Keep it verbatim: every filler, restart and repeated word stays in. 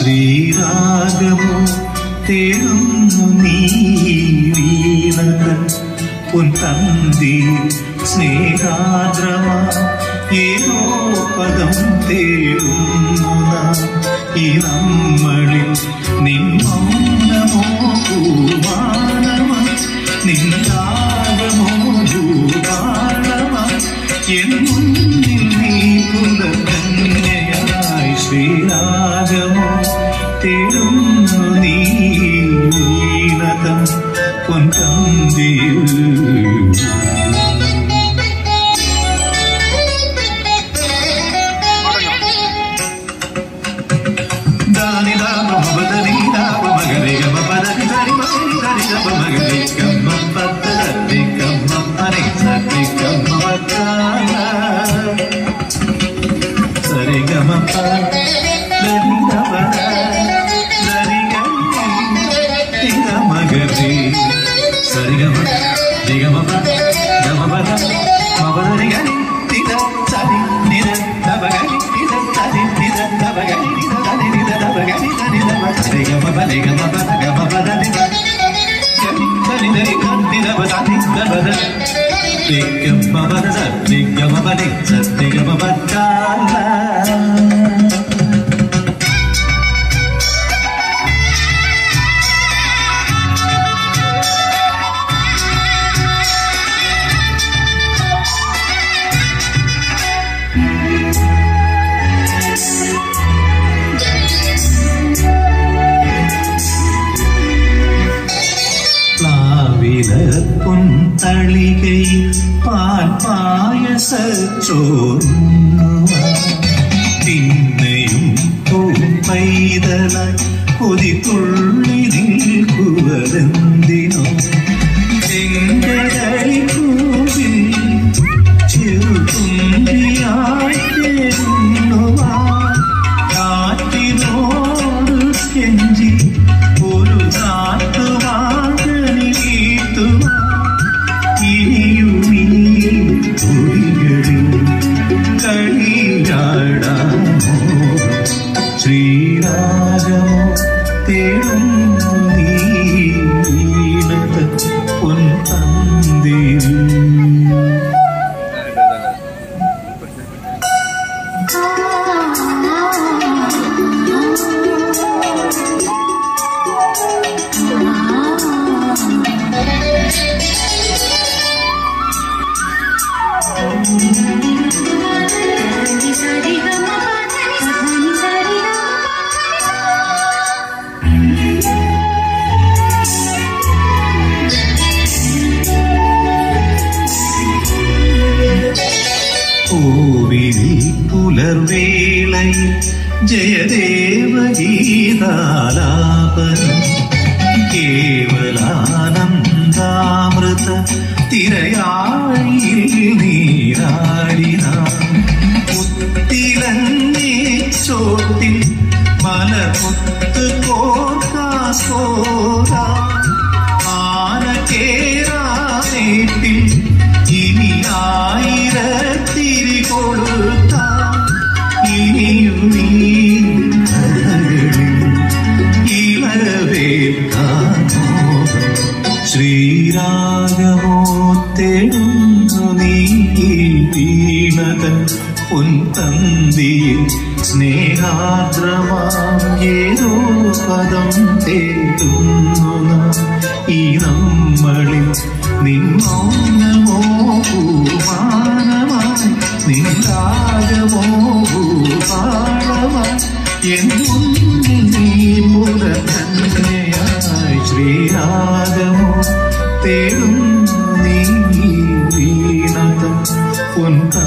ശ്രീരാഗമോ തേടുന്നു നീ വീണതൻ പൊൻതന്തി സ്നേഹാദ്രമാ ഏതോ പദം തേടുന്നു നാം ഈ നമ്മളിൽ നിൻ മൗനമോ പൂവാണമ നിൻ രാഗമോ ഭൂപാളമ എൻ മുന്നിൽ നീ പുലകന്യയായി ശ്രീരാഗമോ തേടുന്നു നീ വീണതൻ പൊൻതന്തിയിൽ പൊൻതളികയിൽ പാൽ പായസച്ചോറുണ്ണുവാൻ പിന്നെയും പൂമ്പൈതലായി കൊതിതുള്ളി നിൽക്കുവതെന്തിനോ ചെങ്കടലിപ്പൂവിൽ ചെറുതുമ്പിയായി തേടുന്നുവാൻ കാറ്റിനോട് കെഞ്ചി ഒരു നാട്ടുവാകനി വീട്ടുവാൻ ശ്രീരാഗമോ തേടുന്നു നീ വീണതൻ പൊൻതന്തിയിൽ പുലർവേളയിൽ ജയദേവഗീതാലാപനം കേവലാനന്ദാമൃത തിരയാഴിയിൽ നീരാടിന മുത്തിലന്നേ ചോട്ടിൽ മലമുത്ത് കോർക്കാസോരാ ആന കേറാനേട്ടിൽ ഇനി ആയിരത്തിരി കൊടുത്ത ഇനിയും നീ ഇളവേൽക്കാനോ ശ്രീരാഗമോ തേടുന്നു നീ വീണതൻ പൊൻതന്തിയിൽ സ്നേഹാദ്രമാം ഏതോ പദം തേടുന്നു നാം ഈ നമ്മളിൽ നിൻ മൗനമോ പൂമാനമായി നിൻ രാഗമോ ഭൂപാളമായി എൻ മുന്നിൽ നീ പുലകന്യയായി ശ്രീരാഗമോ തേടുന്നു നീ വീണതൻ പൊൻതന്തിയിൽ